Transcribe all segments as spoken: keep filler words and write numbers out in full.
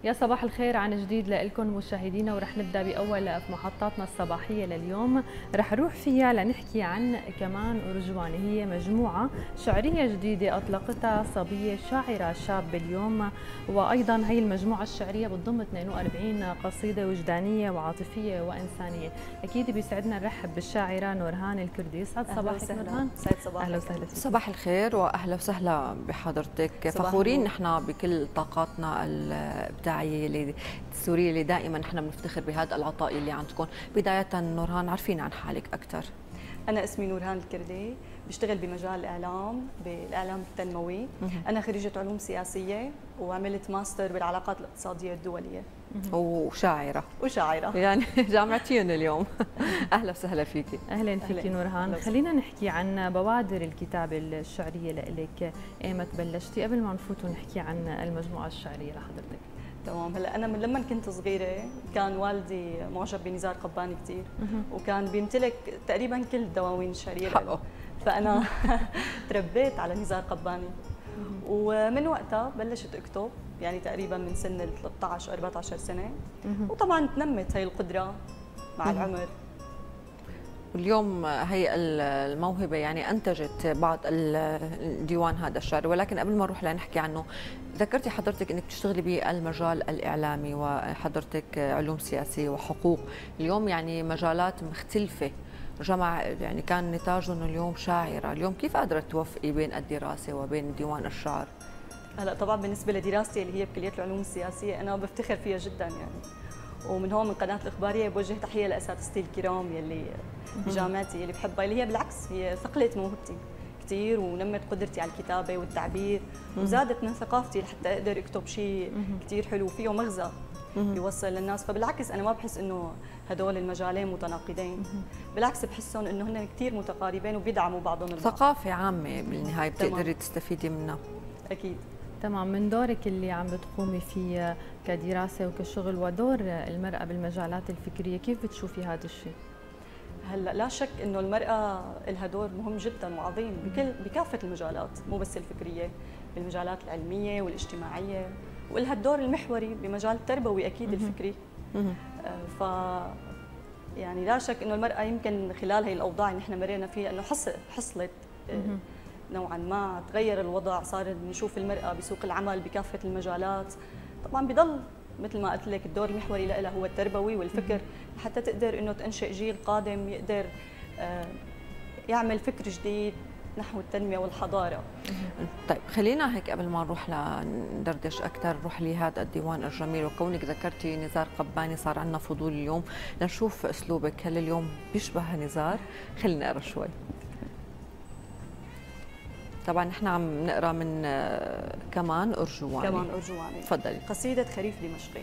يا صباح الخير عن جديد لكم مشاهدينا، ورح نبدا باول محطاتنا الصباحيه لليوم، رح نروح فيها لنحكي عن كمان أرجواني. هي مجموعه شعريه جديده اطلقتها صبيه شاعره شابه اليوم، وايضا هي المجموعه الشعريه بتضم اثنين وأربعين قصيده وجدانيه وعاطفيه وانسانيه. اكيد بيسعدنا نرحب بالشاعره نورهان الكردي. يسعد صباحك نورهان. سعد صباحك. اهلا وسهلا فيك. صباح الخير واهلا وسهلا بحضرتك. فخورين نحن بكل طاقاتنا الابداعيه اللي السوريه اللي دائما نحن بنفتخر بهذا العطاء اللي عندكم. بدايه نورهان، عرفينا عن حالك اكثر. انا اسمي نورهان الكردي، بشتغل بمجال الاعلام، بالاعلام التنموي. انا خريجه علوم سياسيه وعملت ماستر بالعلاقات الاقتصاديه الدوليه. وشاعره وشاعره يعني جامعتين اليوم. اهلا وسهلا فيكي. اهلا فيكي نورهان. خلينا نحكي عن بوادر الكتابه الشعريه لك، ايمت بلشتي قبل ما نفوت ونحكي عن المجموعه الشعريه لحضرتك؟ تمام. هلا انا من لما كنت صغيره كان والدي معجب بنزار قباني كثير، وكان بيمتلك تقريبا كل الدواوين الشعريه حقه. فانا تربيت على نزار قباني، ومن وقتها بلشت اكتب، يعني تقريبا من سن ال ثلاثة عشر أربعة عشر سنه، وطبعا تنمت هي القدره مع العمر. اليوم هي الموهبة يعني أنتجت بعض الديوان هذا الشعر، ولكن قبل ما نروح لنحكي عنه، ذكرتي حضرتك أنك بتشتغلي بالمجال الإعلامي وحضرتك علوم سياسية وحقوق. اليوم يعني مجالات مختلفة جمع، يعني كان نتاجهم اليوم شاعرة. اليوم كيف قادرة توفقي بين الدراسة وبين ديوان الشعر؟ هلا طبعا بالنسبة لدراستي اللي هي بكلية العلوم السياسية أنا بفتخر فيها جدا يعني، ومن هون من قناة الإخبارية بوجه تحية لأساتذتي الكرام يلي بجامعتي اللي بحبها، اللي هي بالعكس هي ثقلت موهبتي كثير ونمت قدرتي على الكتابة والتعبير، وزادت من ثقافتي لحتى أقدر أكتب شيء كثير حلو فيه مغزى يوصل للناس. فبالعكس أنا ما بحس إنه هدول المجالين متناقضين، بالعكس بحسهم إنه هن كثير متقاربين وبيدعموا بعضهم البعض. ثقافة عامة بالنهاية بتقدري تستفيدي منها. أكيد. تمام. من دورك اللي عم بتقومي فيه كدراسة وكشغل ودور المرأة بالمجالات الفكرية، كيف بتشوفي هذا الشيء؟ هلا لا شك انه المرأة لها دور مهم جدا وعظيم بكل بكافة المجالات، مو بس الفكرية، بالمجالات العلمية والاجتماعية، ولها الدور المحوري بمجال التربوي اكيد الفكري. ف يعني لا شك انه المرأة يمكن خلال هي الاوضاع اللي نحن مرينا فيها انه حصلت نوعا ما، تغير الوضع، صار نشوف المرأة بسوق العمل بكافة المجالات. طبعا بضل مثل ما قلت لك الدور المحوري لها هو التربوي والفكر، حتى تقدر انه تنشئ جيل قادم يقدر يعمل فكر جديد نحو التنمية والحضارة. طيب خلينا هيك قبل ما نروح لندردش اكثر، نروح لهذا الديوان الجميل، وكونك ذكرتي نزار قباني صار عندنا فضول اليوم لنشوف اسلوبك، هل اليوم بيشبه نزار؟ خلينا نقرا شوي. طبعا نحن عم نقرا من كمان أرجواني. كمان أرجواني. تفضلي. قصيدة خريف دمشقي.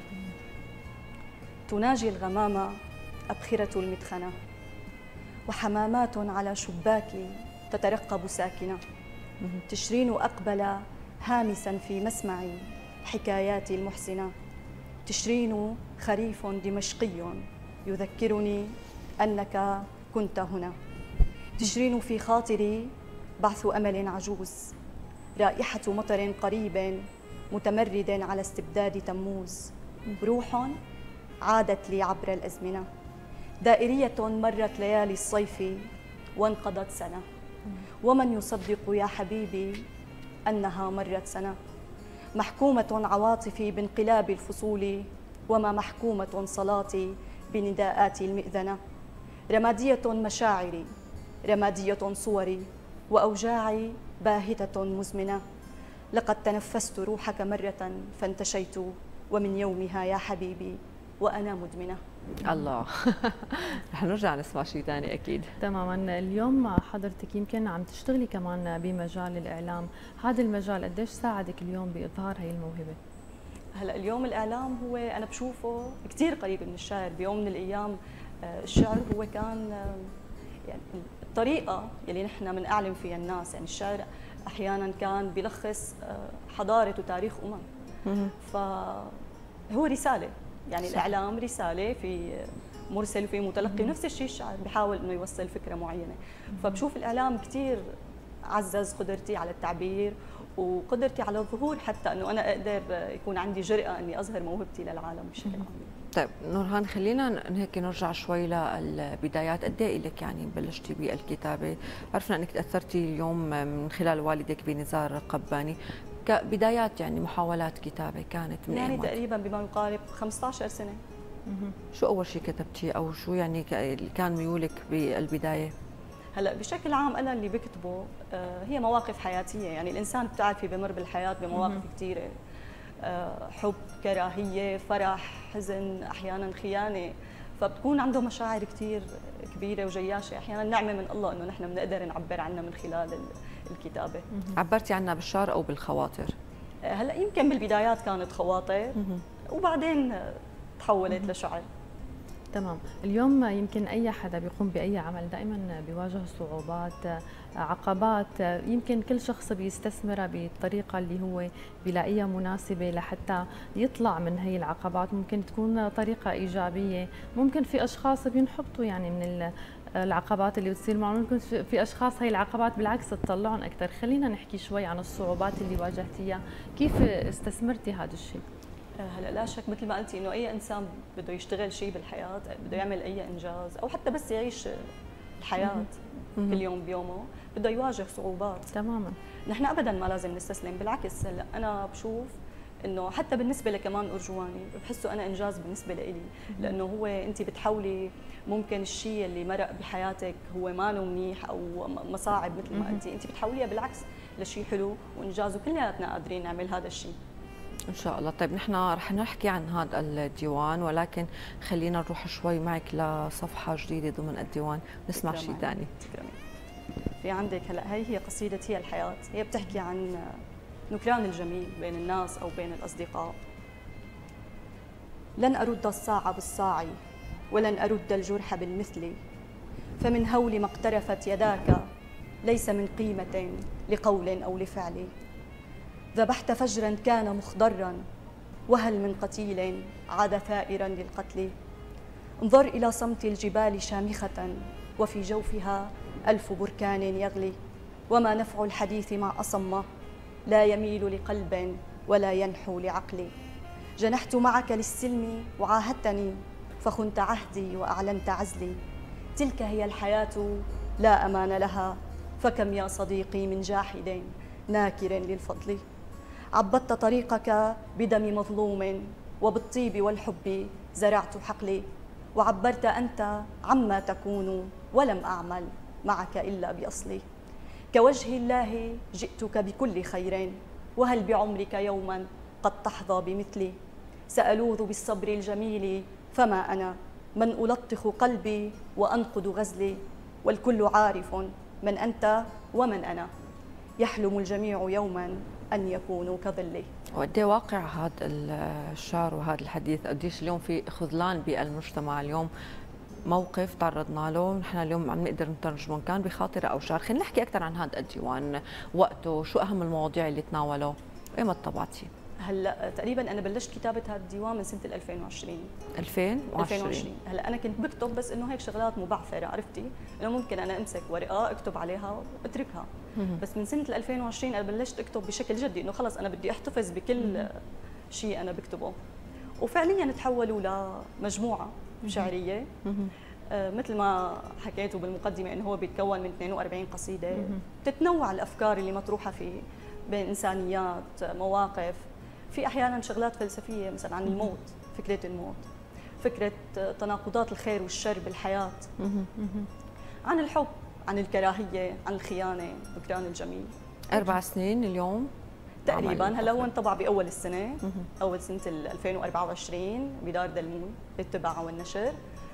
تناجي الغمامة أبخرة المدخنة، وحمامات على شباكي تترقب ساكنة، تشرين أقبل هامسا في مسمعي حكاياتي المحسنة، تشرين خريف دمشقي يذكرني أنك كنت هنا، تشرين في خاطري بعث أمل عجوز، رائحة مطر قريب متمرد على استبداد تموز، روح عادت لي عبر الأزمنة، دائرية مرت ليالي الصيف وانقضت سنة، ومن يصدق يا حبيبي أنها مرت سنة، محكومة عواطفي بانقلاب الفصول، وما محكومة صلاتي بنداءات المئذنة، رمادية مشاعري، رمادية صوري، وأوجاعي باهتة مزمنة، لقد تنفست روحك مرة فانتشيت، ومن يومها يا حبيبي وأنا مدمنة. الله. رح نرجع نسمع شيء ثاني أكيد. تماما. اليوم حضرتك يمكن عم تشتغلي كمان بمجال الإعلام، هذا المجال قديش ساعدك اليوم بإظهار هي الموهبة؟ هلا اليوم الإعلام هو أنا بشوفه كثير قريب من الشعر. بيوم من الأيام الشعر هو كان يعني الطريقة يلي نحن بنعلم فيها الناس، يعني الشعر أحيانا كان بيلخص حضارة وتاريخ أمم، فهو رسالة، يعني صح. الإعلام رسالة، في مرسل وفي متلقي، نفس الشيء الشعر بحاول إنه يوصل فكرة معينة. فبشوف الإعلام كثير عزز قدرتي على التعبير وقدرتي على الظهور، حتى انه انا اقدر يكون عندي جرأة اني اظهر موهبتي للعالم بشكل عام. طيب نورهان، خلينا هيك نرجع شوي للبدايات. قد ايه لك يعني بلشتي بالكتابه؟ عرفنا انك تاثرتي اليوم من خلال والدك بنزار قباني، كبدايات يعني محاولات كتابه كانت من يعني أيمات؟ تقريبا بما يقارب خمسة عشر سنة. شو اول شيء كتبتي او شو يعني كان ميولك بالبدايه؟ هلا بشكل عام انا اللي بكتبه هي مواقف حياتيه، يعني الانسان بتعرفي بمر بالحياه بمواقف كثيره، حب، كراهيه، فرح، حزن، احيانا خيانه، فبتكون عنده مشاعر كثير كبيره وجياشه، احيانا نعمه من الله انه نحن بنقدر نعبر عنها من خلال الكتابه. عبرتي عنها بالشعر او بالخواطر؟ هلا يمكن بالبدايات كانت خواطر وبعدين تحولت لشعر. تمام. اليوم يمكن أي حدا بيقوم بأي عمل دائما بيواجه صعوبات، عقبات، يمكن كل شخص بيستثمرها بالطريقة اللي هو بيلاقيها مناسبة لحتى يطلع من هي العقبات. ممكن تكون طريقة إيجابية، ممكن في أشخاص بينحبطوا يعني من العقبات اللي بتصير معهم، ممكن في أشخاص هي العقبات بالعكس تطلعهم أكثر. خلينا نحكي شوي عن الصعوبات اللي واجهتيها، كيف استثمرتي هذا الشيء؟ هلا لا شك مثل ما قلتي انه اي انسان بده يشتغل شيء بالحياه، بده يعمل اي انجاز او حتى بس يعيش الحياه كل يوم بيومه، بده يواجه صعوبات. تماما. نحن ابدا ما لازم نستسلم، بالعكس. هلا انا بشوف انه حتى بالنسبه لكمان ارجواني بحسه انا انجاز بالنسبه لإلي، لانه هو انت بتحاولي ممكن الشيء اللي مرق بحياتك هو ما منيح او مصاعب مثل ما قلتي، انت بتحوليها بالعكس لشيء حلو وانجاز، وكلياتنا قادرين نعمل هذا الشيء ان شاء الله. طيب نحن رح نحكي عن هذا الديوان، ولكن خلينا نروح شوي معك لصفحه جديده ضمن الديوان، نسمع شيء ثاني. في عندك هلا هي هي قصيدتي هي الحياه، هي بتحكي عن نكران الجميل بين الناس او بين الاصدقاء. لن ارد الصاع بالصاع ولن ارد الجرح بالمثل، فمن هول ما اقترفت يداك ليس من قيمه لقول او لفعل. ذبحت فجرا كان مخضرا وهل من قتيل عاد ثائرا للقتل. انظر إلى صمت الجبال شامخة وفي جوفها ألف بركان يغلي، وما نفع الحديث مع أصم لا يميل لقلب ولا ينحو لعقل. جنحت معك للسلم وعاهدتني فخنت عهدي وأعلنت عزلي. تلك هي الحياة لا أمان لها، فكم يا صديقي من جاحد ناكر للفضل. عبدت طريقك بدم مظلوم وبالطيب والحب زرعت حقلي، وعبرت أنت عما تكون ولم أعمل معك إلا بأصلي. كوجه الله جئتك بكل خير، وهل بعمرك يوما قد تحظى بمثلي. سألوذ بالصبر الجميل فما أنا من ألطخ قلبي وأنقض غزلي، والكل عارف من أنت ومن أنا، يحلم الجميع يوما أن يكونوا كظلي. وقد ايه واقع هذا الشعر وهذا الحديث، قديش اليوم في خذلان بالمجتمع. اليوم موقف تعرضنا له نحن اليوم عم نقدر نترجمه كان بخاطره او شعر. خلينا نحكي اكثر عن هذا الديوان، وقته، شو اهم المواضيع اللي تناوله، وايمتى طبعتيه؟ هلا تقريبا انا بلشت كتابه هذا الديوان من سنه ألفين وعشرين. ألفين وعشرين. ألفين وعشرين. هلا انا كنت بكتب بس انه هيك شغلات مبعثره، عرفتي؟ انه ممكن انا امسك ورقه اكتب عليها واتركها. بس من سنه ألفين وعشرين انا بلشت اكتب بشكل جدي، انه خلص انا بدي احتفظ بكل شيء انا بكتبه. وفعليا تحولوا لمجموعه شعريه. آه مثل ما حكيتوا بالمقدمه انه هو بيتكون من اثنين وأربعين قصيده، بتتنوع الافكار اللي مطروحه فيه بين انسانيات، مواقف، في احيانا شغلات فلسفيه مثلا عن الموت، فكره الموت، فكره تناقضات الخير والشر بالحياه، عن الحب، عن الكراهيه، عن الخيانه، نكران الجميل. اربع سنين اليوم تقريبا. هلا هو انطبع باول السنه، اول سنه ألفين وأربعة وعشرين بدار دلمون للطباعه والنشر،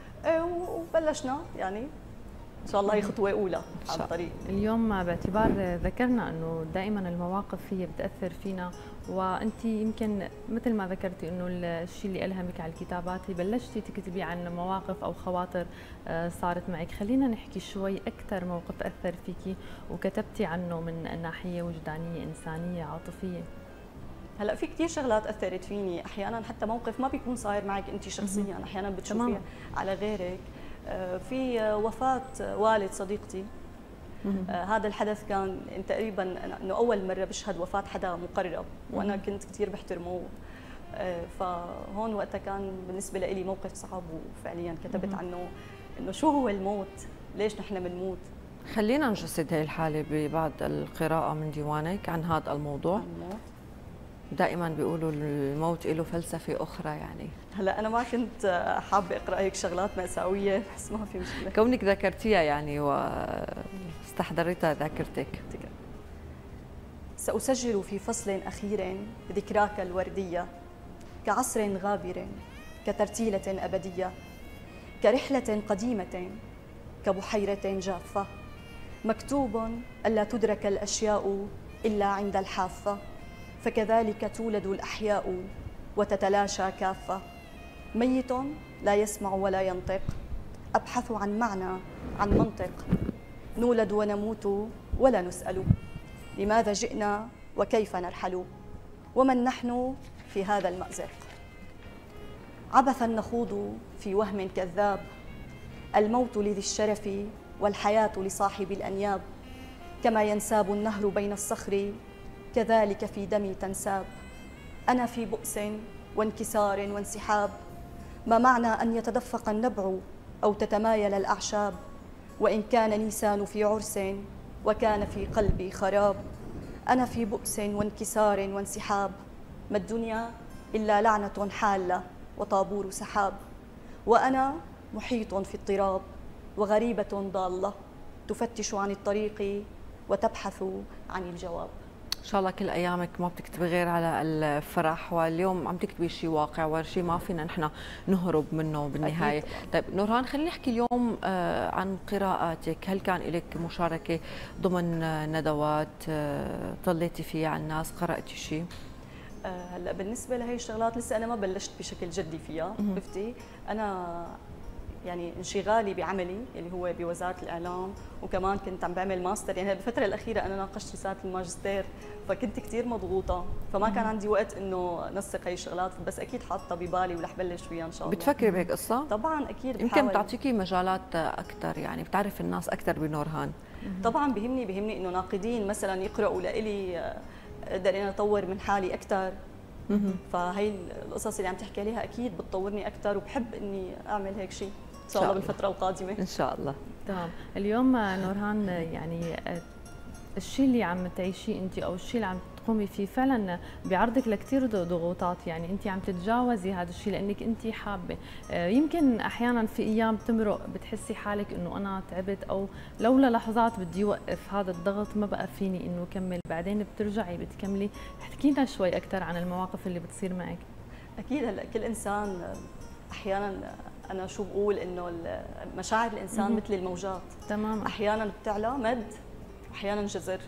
وبلشنا يعني ان شاء الله هي خطوه اولى على الطريق. اليوم باعتبار ذكرنا انه دائما المواقف هي بتاثر فينا، وانت يمكن مثل ما ذكرتي انه الشيء اللي الهمك على الكتابات بلشتي تكتبي عن مواقف او خواطر صارت معك. خلينا نحكي شوي اكثر موقف اثر فيكي وكتبتي عنه من ناحيه وجدانيه، انسانيه، عاطفيه. هلا في كثير شغلات اثرت فيني، احيانا حتى موقف ما بيكون صاير معك انت شخصيا، احيانا بتشوفيه على غيرك. في وفاه والد صديقتي، آه هذا الحدث كان تقريبا انه اول مره بشهد وفاه حدا مقرب، وانا كنت كثير بحترمه. آه فهون وقتها كان بالنسبه لي موقف صعب، وفعليا كتبت عنه انه شو هو الموت، ليش نحن بنموت. خلينا نجسد هي الحاله ببعض القراءه من ديوانك عن هذا الموضوع. عن الموت. دائما بيقولوا الموت له فلسفه اخرى يعني. هلا انا ما كنت حابه اقرا هيك شغلات مأساويه، بس ما في مشكله. كونك ذكرتيها يعني واستحضرتها ذاكرتك. سأسجل في فصل أخير ذكراك الوردية، كعصر غابر، كترتيلة أبدية، كرحلة قديمة، كبحيرة جافة، مكتوب ألا تدرك الأشياء إلا عند الحافة، فكذلك تولد الأحياء وتتلاشى كافة. ميت لا يسمع ولا ينطق، أبحث عن معنى، عن منطق. نولد ونموت ولا نسأل لماذا جئنا وكيف نرحل، ومن نحن في هذا المأزق. عبثا نخوض في وهم كذاب، الموت لذي الشرف والحياة لصاحب الأنياب. كما ينساب النهر بين الصخر، كذلك في دمي تنساب. أنا في بؤس وانكسار وانسحاب، ما معنى أن يتدفق النبع أو تتمايل الأعشاب. وإن كان نيسان في عرس وكان في قلبي خراب. أنا في بؤس وانكسار وانسحاب، ما الدنيا إلا لعنة حالة وطابور سحاب. وأنا محيط في اضطراب، وغريبة ضالة تفتش عن الطريق وتبحث عن الجواب. ان شاء الله كل ايامك ما بتكتبي غير على الفرح، واليوم عم تكتبي شيء واقع وشيء ما فينا نحن نهرب منه بالنهايه. أكيد. طيب نورهان، خلينا نحكي اليوم عن قراءاتك. هل كان لك مشاركه ضمن ندوات طليتي فيها على الناس، قراتي شيء؟ هلا بالنسبه لهي الشغلات لسه انا ما بلشت بشكل جدي فيها. عرفتي انا يعني انشغالي بعملي اللي هو بوزاره الاعلام، وكمان كنت عم بعمل ماستر. يعني بالفتره الاخيره انا ناقشت رساله الماجستير، فكنت كثير مضغوطه، فما كان عندي وقت انه نسق هي الشغلات. بس اكيد حاطه ببالي ورح بلش فيها ان شاء الله. بتفكري بهيك قصه؟ طبعا اكيد. يمكن بتعطيكي مجالات اكثر، يعني بتعرف الناس اكثر بنورهان. طبعا بهمني بهمني انه ناقدين مثلا يقراوا لإلي، اقدر انا اطور من حالي اكثر. فهي القصص اللي عم تحكي عليها اكيد بتطورني اكثر، وبحب اني اعمل هيك شيء ان شاء الله بالفتره القادمه. ان شاء الله. تمام. اليوم نورهان، يعني الشيء اللي عم تعيشيه انت او الشيء اللي عم تقومي فيه فعلا بيعرضك لكثير ضغوطات، يعني انت عم تتجاوزي هذا الشيء لانك انت حابه. يمكن احيانا في ايام تمرق بتحسي حالك انه انا تعبت، او لولا لحظات بدي اوقف هذا الضغط ما بقى فيني انه كمل، بعدين بترجعي بتكملي. احكي لنا شوي اكثر عن المواقف اللي بتصير معك. اكيد. هلا كل انسان احيانا، انا شو بقول انه مشاعر الانسان مثل الموجات. تمام. احيانا بتعلى مد، واحيانا جزر.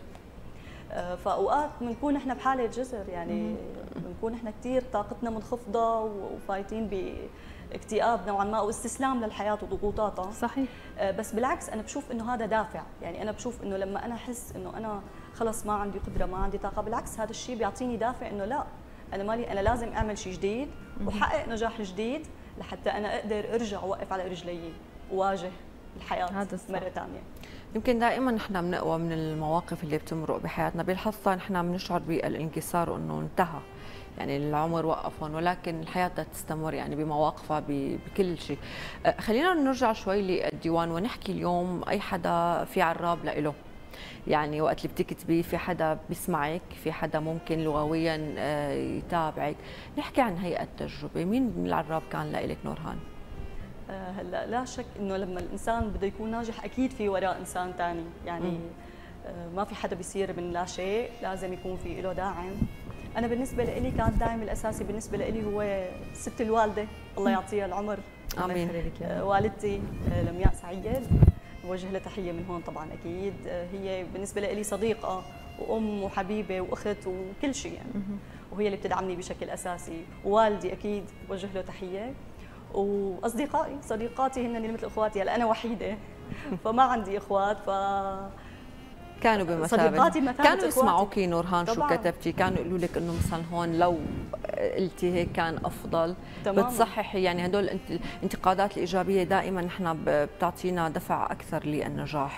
فاوقات بنكون احنا بحاله جزر، يعني بنكون احنا كثير طاقتنا منخفضه وفايتين باكتئاب نوعا ما، او استسلام للحياه وضغوطاتها. صحيح. بس بالعكس انا بشوف انه هذا دافع. يعني انا بشوف انه لما انا احس انه انا خلص ما عندي قدره، ما عندي طاقه، بالعكس هذا الشيء بيعطيني دافع انه لا، انا مالي، انا لازم اعمل شيء جديد واحقق نجاح جديد لحتى انا اقدر ارجع واقف على رجلي وواجه الحياه مره ثانيه. يمكن دائما نحن بنقوى من المواقف اللي بتمرق بحياتنا، بلحظتها نحن بنشعر بالانكسار وانه انتهى، يعني العمر وقف هون، ولكن الحياه بدها تستمر يعني بمواقفها بكل شيء. خلينا نرجع شوي للديوان ونحكي اليوم اي حدا في عراب لإله، يعني وقت اللي بتكتبي في حدا بيسمعك، في حدا ممكن لغويا يتابعك. نحكي عن هي التجربه، مين من العراب كان لإلك نورهان؟ هلا لا شك انه لما الانسان بده يكون ناجح اكيد في وراء انسان ثاني، يعني م. ما في حدا بيصير من لا شيء، لازم يكون في له داعم. انا بالنسبه لي كان الداعم الاساسي بالنسبه لي هو ست الوالده، الله يعطيها العمر. امين. والدتي لمياء سعيد، بوجه لها تحيه من هون طبعا. اكيد هي بالنسبه لي صديقه وام وحبيبه واخت وكل شيء يعني، وهي اللي بتدعمني بشكل اساسي. ووالدي اكيد بوجه له تحيه، واصدقائي صديقاتي هن اللي مثل اخواتي. هلا انا وحيده فما عندي اخوات، ف كانوا بمثابه صديقاتي مثابه كانوا يسمعوكي نورهان شو طبعاً. كتبتي، كانوا يقولوا لك انه مثلا هون لو قلتي هيك كان افضل، تماماً. بتصححي يعني هدول الانتقادات الايجابيه دائما نحن بتعطينا دفع اكثر للنجاح.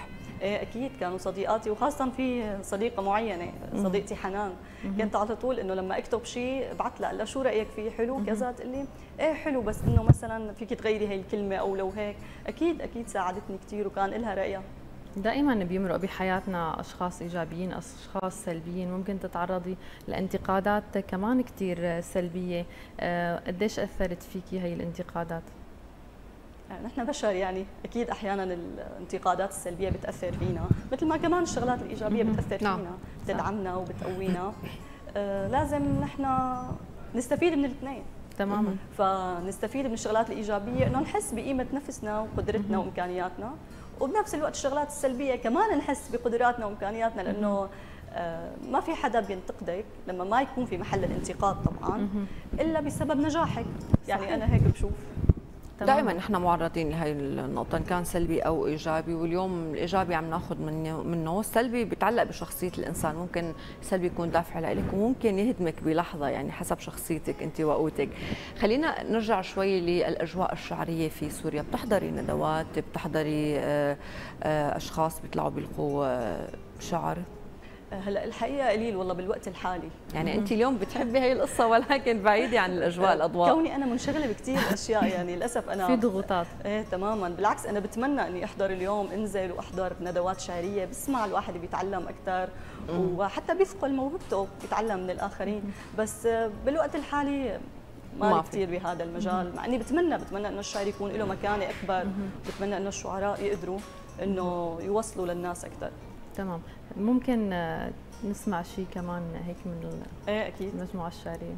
ايه اكيد كانوا صديقاتي، وخاصه في صديقه معينه صديقتي حنان، كنت على طول انه لما اكتب شيء ابعث لها، لا شو رايك فيه حلو كذا، تقول لي ايه حلو، بس انه مثلا فيك تغيري هي الكلمه او لو هيك. اكيد اكيد ساعدتني كثير وكان لها رايها. دائما بيمرق بحياتنا اشخاص ايجابيين، اشخاص سلبيين، ممكن تتعرضي لانتقادات كمان كثير سلبيه، قديش اثرت فيكي هي الانتقادات؟ نحن بشر يعني اكيد احيانا الانتقادات السلبيه بتاثر فينا، مثل ما كمان الشغلات الايجابيه بتاثر فينا، بتدعمنا وبتقوينا. آه لازم نحن نستفيد من الاثنين تماما. فنستفيد من الشغلات الايجابيه انه نحس بقيمه نفسنا وقدرتنا وامكانياتنا، وبنفس الوقت الشغلات السلبيه كمان نحس بقدراتنا وامكانياتنا، لانه آه ما في حدا بينتقدك لما ما يكون في محل الانتقاد طبعا الا بسبب نجاحك. يعني صحيح. انا هيك بشوف. دائما نحن معرضين لهي النقطة، إن كان سلبي أو إيجابي، واليوم الإيجابي عم ناخذ منه منه، السلبي بيتعلق بشخصية الإنسان، ممكن السلبي يكون دافع لك وممكن يهدمك بلحظة، يعني حسب شخصيتك أنت وقوتك. خلينا نرجع شوي للأجواء الشعرية في سوريا، بتحضري ندوات، بتحضري أشخاص بيطلعوا بيلقوا شعر؟ هلا الحقيقه قليل والله بالوقت الحالي. يعني انت اليوم بتحبي هي القصه ولكن بعيده عن الاجواء الاضواء. كوني انا منشغله بكثير اشياء يعني للاسف انا في ضغوطات. ايه تماما، بالعكس انا بتمنى اني احضر اليوم، انزل واحضر ندوات شعريه، بسمع الواحد بيتعلم اكثر وحتى بيثقل موهبته بيتعلم من الاخرين، بس بالوقت الحالي ما كثير بهذا المجال، مع اني بتمنى بتمنى انه الشعر يكون له مكانه اكبر، بتمنى انه الشعراء يقدروا انه يوصلوا للناس اكثر. تمام. ممكن نسمع شيء كمان هيك من ايه اكيد المجموعه الشعريه.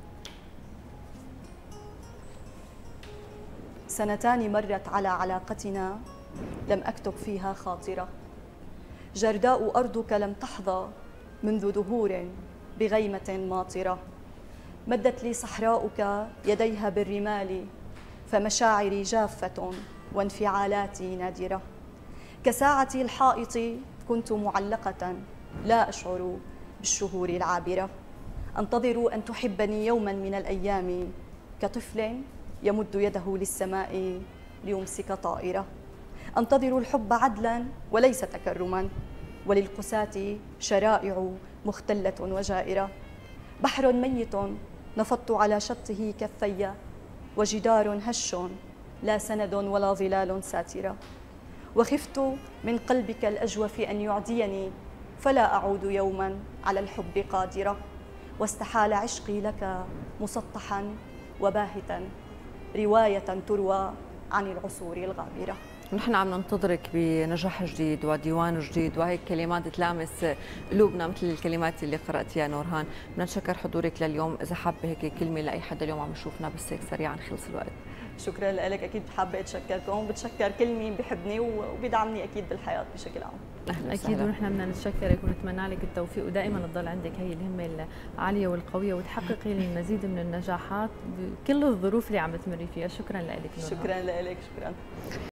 سنتان مرت على علاقتنا لم اكتب فيها خاطره، جرداء ارضك لم تحظى منذ دهور بغيمه ماطره، مدت لي صحراؤك يديها بالرمال فمشاعري جافه وانفعالاتي نادره، كساعتي الحائط كنت معلقة لا أشعر بالشهور العابرة، أنتظر أن تحبني يوما من الأيام كطفل يمد يده للسماء ليمسك طائرة، أنتظر الحب عدلا وليس تكرما، وللقساة شرائع مختلة وجائرة، بحر ميت نفضت على شطه كفي، وجدار هش لا سند ولا ظلال ساترة، وخفت من قلبك الأجوف أن يعديني فلا أعود يوما على الحب قادرة، واستحال عشقي لك مسطحا وباهتا رواية تروى عن العصور الغابرة. نحن عم ننتظرك بنجاح جديد وديوان جديد وهيك كلمات تلامس قلوبنا مثل الكلمات اللي قرأتيها نورهان. بدنا نشكر حضورك لليوم، إذا حابة هيك كلمة لأي حدا اليوم عم يشوفنا بس هيك سريعا خلص الوقت. شكرا لك، اكيد حابه اتشكركم، بتشكر كل مين بحبني وبيدعمني اكيد بالحياه بشكل عام. أهلا اكيد، ونحن بدنا نتشكرك ونتمنى لك التوفيق ودائما تضل عندك هي الهمه العاليه والقويه وتحققي المزيد من النجاحات بكل الظروف اللي عم تمري فيها. شكرا لك. شكرا لك، شكرا.